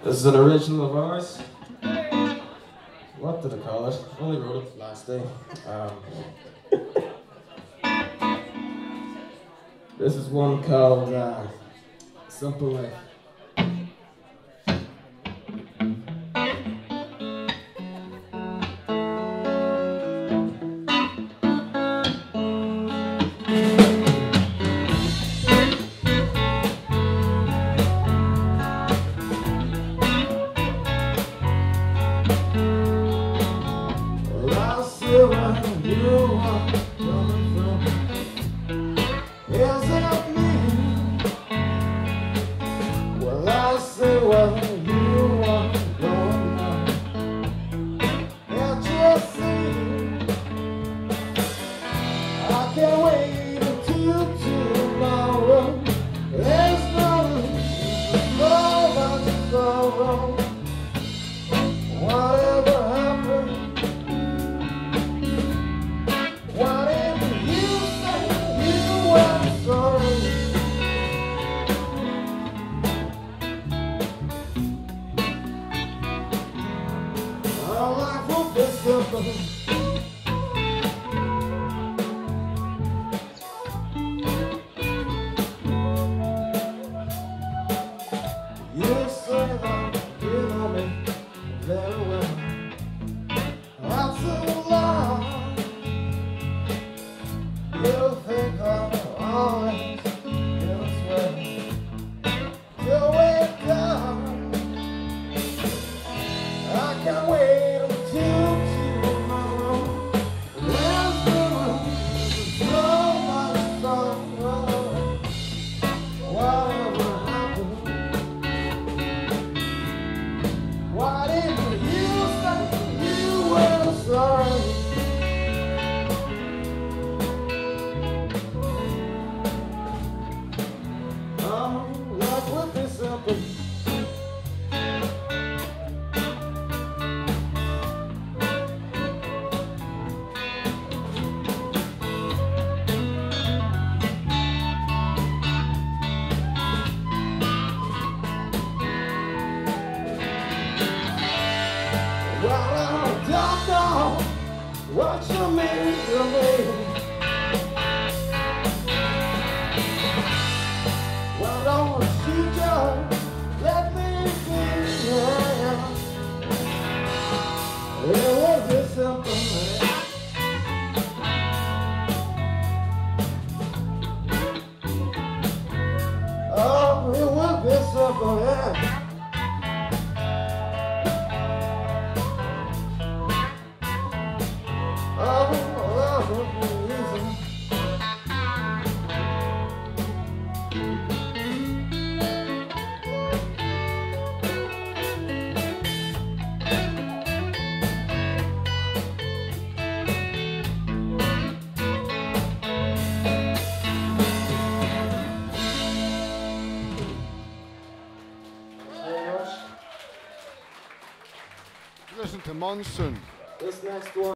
This is an original of ours. What did I call it? I only wrote it last day. This is one called Simple Life. Where you are coming from, is it me? Well, I say where you are going now. Can't you see? I can't wait until tomorrow. There's no much sorrow. Whatever happened, our life will be simple. You say that you know me very well. That's a lie. You think I'm always gonna swear. You wake up. I can't wait until tomorrow. There's so much sorrow. Whatever happened? Why didn't you say you were sorry? Oh, life would be simple. Well, I don't know what you mean to me. Well, don't you just let me see? It was a simple man. Oh, it was a simple man. Listen to Monsún. This next one.